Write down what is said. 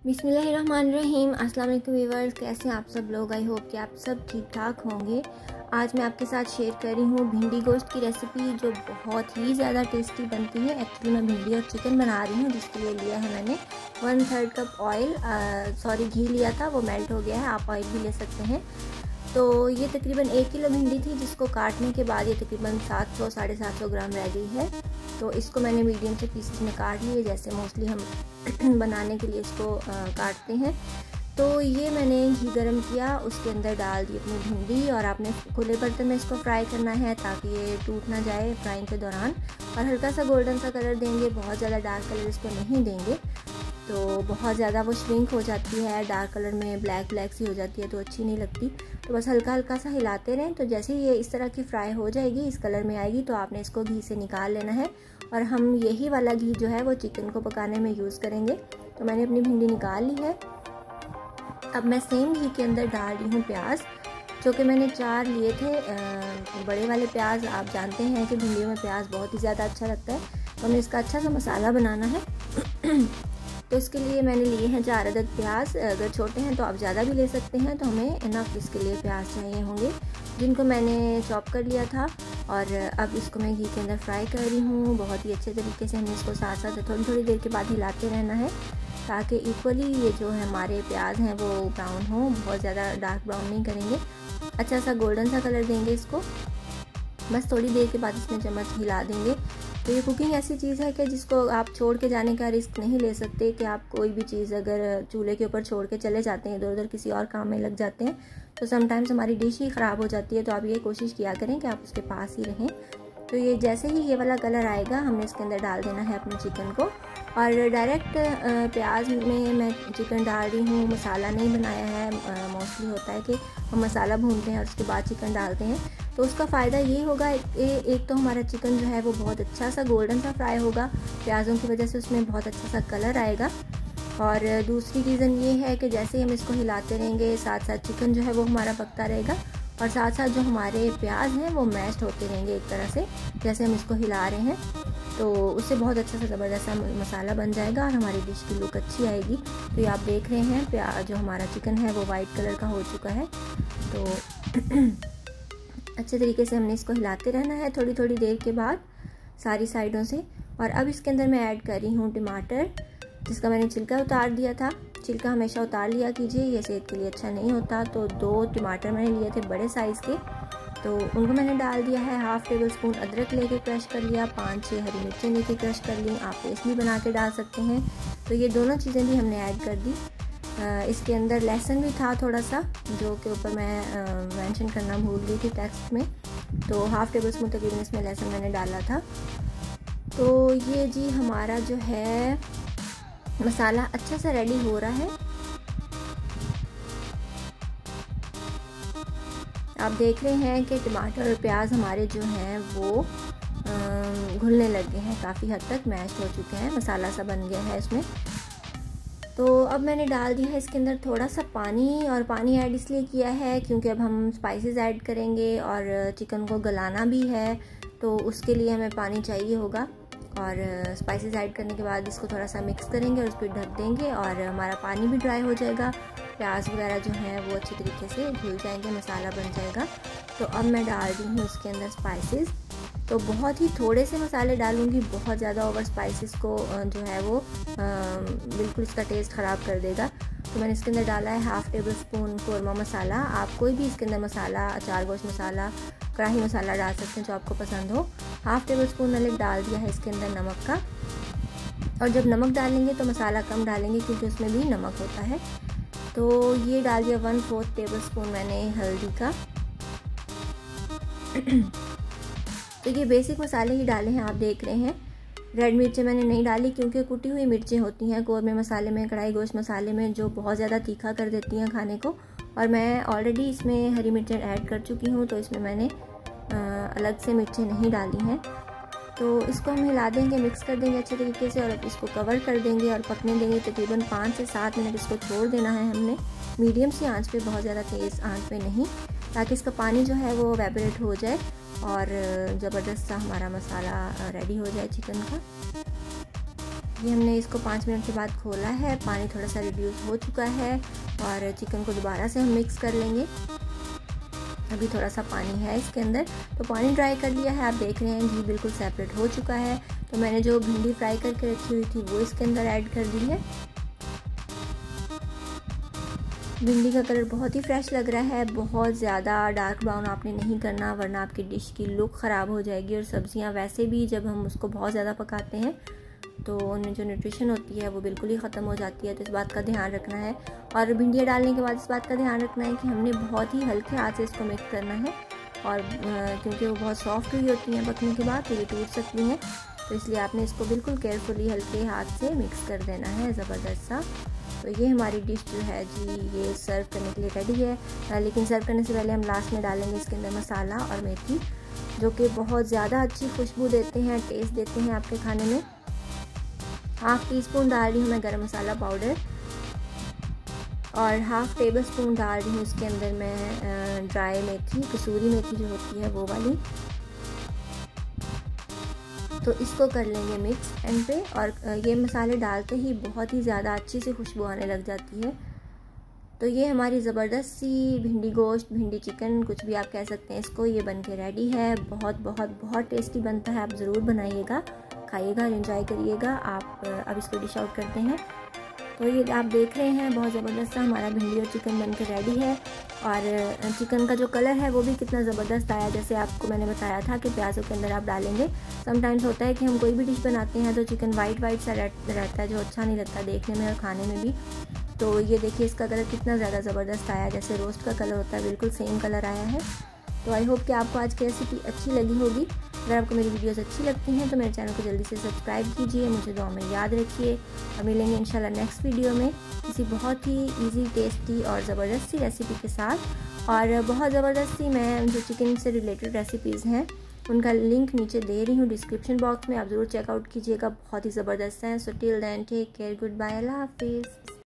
बिस्मिल्लाहिर्रहमानिर्रहीम। अस्सलाम वालेकुम व्यूअर्स, कैसे हैं आप सब लोग। आई होप कि आप सब ठीक ठाक होंगे। आज मैं आपके साथ शेयर कर रही हूँ भिंडी गोश्त की रेसिपी, जो बहुत ही ज़्यादा टेस्टी बनती है। एक्चुअली मैं भिंडी और चिकन बना रही हूँ, जिसके लिए लिया है मैंने 1/3 कप ऑयल, घी लिया था, वो मेल्ट हो गया है। आप ऑयल भी ले सकते हैं। तो ये तकरीबन 1 किलो भिंडी थी, जिसको काटने के बाद ये तकरीबन 700-750 ग्राम रह गई है। तो इसको मैंने मीडियम से पीसेस में काट लिए, जैसे मोस्टली हम बनाने के लिए इसको काटते हैं। तो ये मैंने घी गरम किया, उसके अंदर डाल दी अपनी भिंडी, और आपने खुले बर्तन में इसको फ्राई करना है ताकि ये टूट ना जाए फ्राइंग के दौरान। और हल्का सा गोल्डन सा कलर देंगे, बहुत ज़्यादा डार्क कलर इसको नहीं देंगे, तो बहुत ज़्यादा वो श्रिंक हो जाती है, डार्क कलर में ब्लैक सी हो जाती है, तो अच्छी नहीं लगती। तो बस हल्का हल्का सा हिलाते रहें। तो जैसे ही ये इस तरह की फ्राई हो जाएगी, इस कलर में आएगी, तो आपने इसको घी से निकाल लेना है। और हम यही वाला घी जो है वो चिकन को पकाने में यूज़ करेंगे। तो मैंने अपनी भिंडी निकाल ली है। अब मैं सेम घी के अंदर डाल रही हूँ प्याज, जो कि मैंने 4 लिए थे, बड़े वाले प्याज। आप जानते हैं कि भिंडियों में प्याज बहुत ही ज़्यादा अच्छा लगता है, तो हमें इसका अच्छा सा मसाला बनाना है। तो इसके लिए मैंने लिए हैं 4 अदद प्याज। अगर छोटे हैं तो आप ज़्यादा भी ले सकते हैं। तो हमें इनफ इसके लिए प्याज चाहिए होंगे, जिनको मैंने चॉप कर लिया था। और अब इसको मैं घी के अंदर फ्राई कर रही हूँ बहुत ही अच्छे तरीके से। हमें इसको साथ साथ थोड़ी देर के बाद हिलाते रहना है, ताकि इक्वली ये जो है हमारे प्याज हैं वो ब्राउन हो। बहुत ज़्यादा डार्क ब्राउन नहीं करेंगे, अच्छा सा गोल्डन सा कलर देंगे इसको। बस थोड़ी देर के बाद इसमें चम्मच हिला देंगे। तो ये कुकिंग ऐसी चीज़ है कि जिसको आप छोड़ के जाने का रिस्क नहीं ले सकते, कि आप कोई भी चीज़ अगर चूल्हे के ऊपर छोड़ के चले जाते हैं, इधर उधर किसी और काम में लग जाते हैं, तो समटाइम्स हमारी डिश ही ख़राब हो जाती है। तो आप ये कोशिश किया करें कि आप उसके पास ही रहें। तो ये जैसे ही ये वाला कलर आएगा, हमने इसके अंदर डाल देना है अपने चिकन को। और डायरेक्ट प्याज में मैं चिकन डाल रही हूँ, मसाला नहीं बनाया है। मोस्टली होता है कि हम मसाला भूनते हैं और उसके बाद चिकन डालते हैं। तो उसका फ़ायदा ये होगा, एक तो हमारा चिकन जो है वो बहुत अच्छा सा गोल्डन सा फ्राई होगा प्याज़ों की वजह से, उसमें बहुत अच्छा सा कलर आएगा। और दूसरी रीज़न ये है कि जैसे ही हम इसको हिलाते रहेंगे, साथ साथ चिकन जो है वो हमारा पकता रहेगा, और साथ साथ जो हमारे प्याज हैं वो मैश्ड होते रहेंगे एक तरह से, जैसे हम इसको हिला रहे हैं। तो उससे बहुत अच्छा सा ज़बरदस्त सा मसाला बन जाएगा और हमारी डिश की लुक अच्छी आएगी। तो ये आप देख रहे हैं प्याज, जो हमारा चिकन है वो वाइट कलर का हो चुका है। तो अच्छे तरीके से हमने इसको हिलाते रहना है थोड़ी देर के बाद सारी साइडों से। और अब इसके अंदर मैं ऐड कर रही हूँ टमाटर, जिसका मैंने छिलका उतार दिया था। छिलका हमेशा उतार लिया कीजिए, ये सेहत के लिए अच्छा नहीं होता। तो 2 टमाटर मैंने लिए थे बड़े साइज़ के, तो उनको मैंने डाल दिया है। 1/2 टेबल स्पून अदरक लेके क्रश कर लिया, 5-6 हरी मिर्चें लेके क्रश कर ली। आप पेस्ट भी बना के डाल सकते हैं। तो ये दोनों चीज़ें भी हमने ऐड कर दी। इसके अंदर लहसुन भी था थोड़ा सा, जो के ऊपर मैं मेंशन करना भूल गई थी टेक्स्ट में। तो 1/2 टेबल स्पून तकरीबन इसमें लहसुन मैंने डाला था। तो ये जी हमारा जो है मसाला अच्छा सा रेडी हो रहा है। आप देख रहे हैं कि टमाटर और प्याज हमारे जो हैं वो घुलने लग गए हैं, काफ़ी हद तक मैश हो चुके हैं, मसाला सा बन गया है इसमें। तो अब मैंने डाल दिया है इसके अंदर थोड़ा सा पानी, और पानी ऐड इसलिए किया है क्योंकि अब हम स्पाइसेस ऐड करेंगे और चिकन को गलाना भी है, तो उसके लिए हमें पानी चाहिए होगा। और स्पाइसेस ऐड करने के बाद इसको थोड़ा सा मिक्स करेंगे और उस पर ढक देंगे, और हमारा पानी भी ड्राई हो जाएगा, प्याज वगैरह जो हैं वो अच्छे तरीके से घुल जाएंगे, मसाला बन जाएगा। तो अब मैं डाल रही हूँ इसके अंदर स्पाइसेस। तो बहुत ही थोड़े से मसाले डालूंगी, बहुत ज़्यादा ओवर स्पाइसेस को जो है वो बिल्कुल इसका टेस्ट ख़राब कर देगा। तो मैंने इसके अंदर डाला है 1/2 टेबल स्पून कौरमा मसाला। आप कोई भी इसके अंदर मसाला, अचार गोश्त मसाला, कढ़ाई मसाला डाल सकते हैं जो आपको पसंद हो। 1/2 टेबल स्पून मैंने डाल दिया है इसके अंदर नमक का। और जब नमक डालेंगे तो मसाला कम डालेंगे, क्योंकि उसमें भी नमक होता है। तो ये डाल दिया 1/4 टेबल स्पून मैंने हल्दी का। तो ये बेसिक मसाले ही डाले हैं, आप देख रहे हैं। रेड मिर्चें मैंने नहीं डाली, क्योंकि कुटी हुई मिर्चें होती हैं कौरमे मसाले में, कढ़ाई गोश्त मसाले में, जो बहुत ज़्यादा तीखा कर देती हैं खाने को। और मैं ऑलरेडी इसमें हरी मिर्चें ऐड कर चुकी हूँ, तो इसमें मैंने अलग से मिर्चें नहीं डाली हैं। तो इसको हम हिला देंगे, मिक्स कर देंगे अच्छे तरीके से, और अब इसको कवर कर देंगे और पकने देंगे। तकरीबन 5 से 7 मिनट इसको छोड़ देना है हमने, मीडियम सी आंच पे, बहुत ज़्यादा तेज़ आंच पे नहीं, ताकि इसका पानी जो है वो एवेपोरेट हो जाए और ज़बरदस्त सा हमारा मसाला रेडी हो जाए चिकन का। ये हमने इसको 5 मिनट के बाद खोला है, पानी थोड़ा सा रिड्यूस हो चुका है और चिकन को दोबारा से हम मिक्स कर लेंगे। अभी थोड़ा सा पानी है इसके अंदर, तो पानी ड्राई कर लिया है। आप देख रहे हैं घी बिल्कुल सेपरेट हो चुका है। तो मैंने जो भिंडी फ्राई करके रखी हुई थी वो इसके अंदर ऐड कर दी है। भिंडी का कलर बहुत ही फ्रेश लग रहा है, बहुत ज़्यादा डार्क ब्राउन आपने नहीं करना वरना आपकी डिश की लुक ख़राब हो जाएगी। और सब्जियां वैसे भी जब हम उसको बहुत ज़्यादा पकाते हैं तो उनमें जो न्यूट्रिशन होती है वो बिल्कुल ही ख़त्म हो जाती है। तो इस बात का ध्यान रखना है। और भिंडियाँ डालने के बाद इस बात का ध्यान रखना है कि हमने बहुत ही हल्के हाथ से इसको मिक्स करना है। और क्योंकि वो बहुत सॉफ्ट हुई होती हैं पकने के बाद तो ये टूट सकती हैं, तो इसलिए आपने इसको बिल्कुल केयरफुली हल्के हाथ से मिक्स कर देना है ज़बरदस्त सा। तो ये हमारी डिश जो है जी ये सर्व करने के लिए रेडी है। लेकिन सर्व करने से पहले हम लास्ट में डालेंगे इसके अंदर मसाला और मेथी, जो कि बहुत ज़्यादा अच्छी खुशबू देते हैं, टेस्ट देते हैं आपके खाने में। 1/2 टीस्पून डाल रही हूँ मैं गरम मसाला पाउडर और 1/2 टेबल स्पून डाल रही हूँ इसके अंदर मैं ड्राई मेथी, कसूरी मेथी जो होती है वो वाली। तो इसको कर लेंगे मिक्स एंड पे। और ये मसाले डालते ही बहुत ही ज़्यादा अच्छी सी खुशबू आने लग जाती है। तो ये हमारी ज़बरदस्त सी भिंडी गोश्त, भिंडी चिकन, कुछ भी आप कह सकते हैं इसको, ये बन के रेडी है। बहुत बहुत बहुत टेस्टी बनता है, आप ज़रूर बनाइएगा, खाइएगा, एंजॉय करिएगा। आप अब इसको डिश आउट करते हैं। तो ये आप देख रहे हैं बहुत ज़बरदस्त सा हमारा भिंडी और चिकन बनकर रेडी है। और चिकन का जो कलर है वो भी कितना ज़बरदस्त आया, जैसे आपको मैंने बताया था कि प्याज़ों के अंदर आप डालेंगे। समटाइम्स होता है कि हम कोई भी डिश बनाते हैं तो चिकन वाइट सा रहता है जो अच्छा नहीं लगता देखने में और खाने में भी। तो ये देखिए इसका कलर कितना ज़्यादा ज़बरदस्त आया, जैसे रोस्ट का कलर होता है बिल्कुल सेम कलर आया है। तो आई होप कि आपको आज की रेसिपी अच्छी लगी होगी। अगर आपको मेरी वीडियोस अच्छी लगती हैं तो मेरे चैनल को जल्दी से सब्सक्राइब कीजिए, मुझे दुआ में याद रखिए। और मिलेंगे इंशाल्लाह नेक्स्ट वीडियो में किसी बहुत ही इजी, टेस्टी और ज़बरदस्त सी रेसिपी के साथ। और बहुत ज़बरदस्त सी मैं जो चिकन से रिलेटेड रेसिपीज़ हैं उनका लिंक नीचे दे रही हूँ डिस्क्रिप्शन बॉक्स में, आप ज़रूर चेकआउट कीजिएगा, बहुत ही ज़बरदस्त हैं। So till then take care, good bye, अल्लाह हाफिज़।